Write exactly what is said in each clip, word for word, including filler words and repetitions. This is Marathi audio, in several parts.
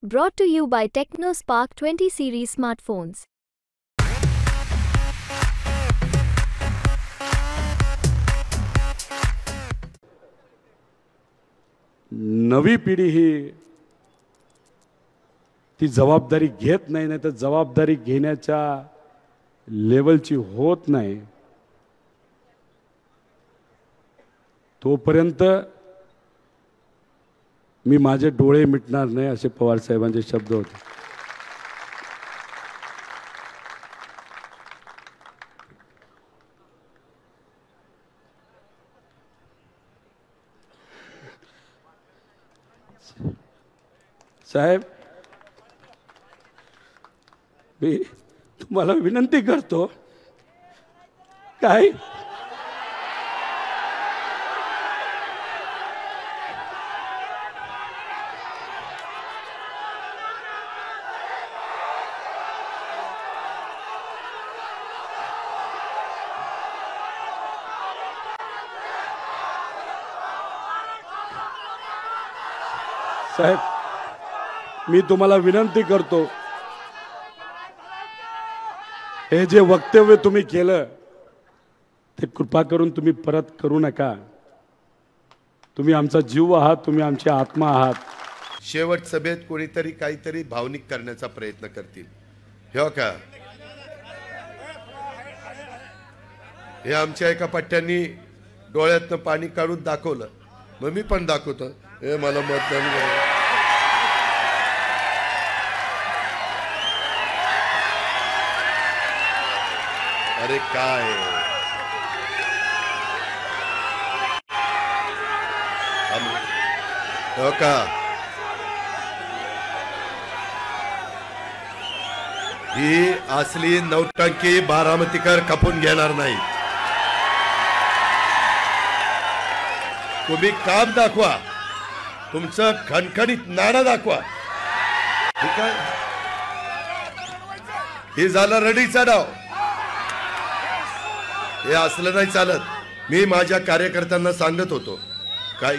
Brought to you by TechnoSpark twenty series smartphones. नवी पिढी ही ती जबाबदारी घेत नाही, नाही तर जबाबदारी घेण्याच्या लेवलची होत नाही. तोपर्यंत मी माझे डोळे मिटणार नाही, असे पवार साहेबांचे शब्द होते. साहेब, मी तुम्हाला विनंती करतो, काय साहेब, मी तुम्हाला विनंती करतो, हे जे वक्तव्य तुम्ही केलं ते कृपा करून तुम्ही परत करू नका. तुम्ही आमचा जीव आहात, तुम्ही आमची आत्मा आहात. शेवट सभेत कोणीतरी काहीतरी भावनिक करण्याचा प्रयत्न करतील. हे का हे आमच्या एका पट्ट्यांनी डोळ्यातनं पाणी काढून दाखवलं, मग मी पण दाखवतो, हे मला मतदान करा. अरे काय हो का, ही असली नौटंकी बारामतीकर खपून घेणार नाही. तुम्ही काम दाखवा, तुमचं खणखणीत नाणं दाखवा. ठीक आहे, हे झालं रडीचा डाव. हे असलं नाही चालत. मी माझ्या कार्यकर्त्यांना सांगत होतो, काय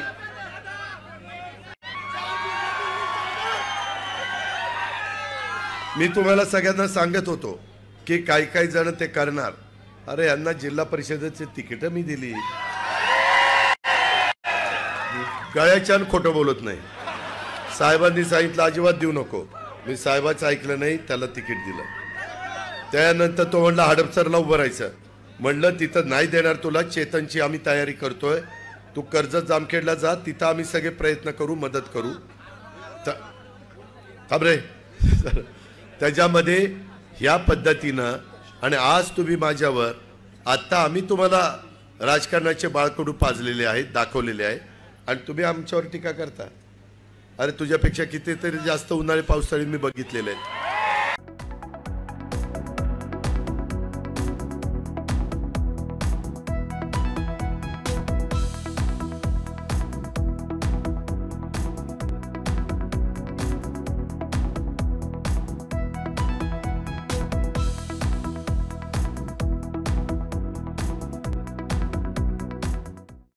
मी तुम्हाला सगळ्यांना सांगत होतो की काही काही जण ते करणार. अरे यांना जिल्हा परिषदेची तिकीट मी दिली, गळ्याच्या खोटं बोलत नाही. साहेबांनी सांगितलं अजिबात देऊ नको, मी साहेबाचं ऐकलं नाही, त्याला तिकीट दिलं. त्यानंतर तो म्हणला हडपसरला उभं राहायचं. म्हणलं तिथं नाही देणार तुला, चेतनची आम्ही तयारी करतोय, तू कर्जत जामखेडला जा, तिथं आम्ही सगळे प्रयत्न करू, मदत करू. थांब रे. त्याच्यामध्ये ह्या पद्धतीनं आणि आज तुम्ही माझ्यावर, आता आम्ही तुम्हाला राजकारणाचे बाळकडू पाजलेले आहेत, दाखवलेले आहे, आणि तुम्ही आमच्यावर टीका करता. अरे तुझ्यापेक्षा कितीतरी जास्त उन्हाळे पावसाळी मी बघितलेले आहेत.